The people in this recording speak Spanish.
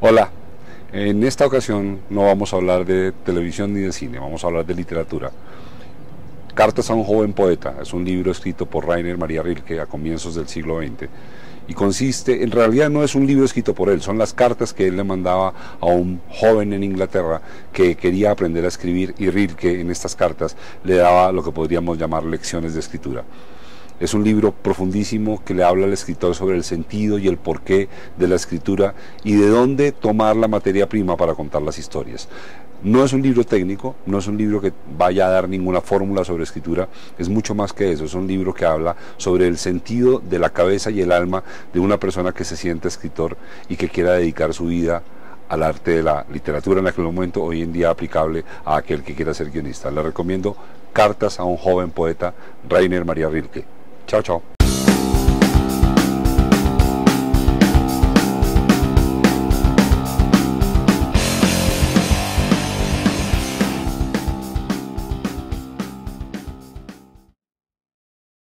Hola, en esta ocasión no vamos a hablar de televisión ni de cine, vamos a hablar de literatura. Cartas a un joven poeta es un libro escrito por Rainer Maria Rilke a comienzos del siglo XX y consiste, en realidad no es un libro escrito por él, son las cartas que él le mandaba a un joven en Inglaterra que quería aprender a escribir, y Rilke en estas cartas le daba lo que podríamos llamar lecciones de escritura. Es un libro profundísimo que le habla al escritor sobre el sentido y el porqué de la escritura y de dónde tomar la materia prima para contar las historias. No es un libro técnico, no es un libro que vaya a dar ninguna fórmula sobre escritura, es mucho más que eso, es un libro que habla sobre el sentido de la cabeza y el alma de una persona que se siente escritor y que quiera dedicar su vida al arte de la literatura en aquel momento, hoy en día aplicable a aquel que quiera ser guionista. Le recomiendo Cartas a un joven poeta, Rainer Maria Rilke. Chao, chao.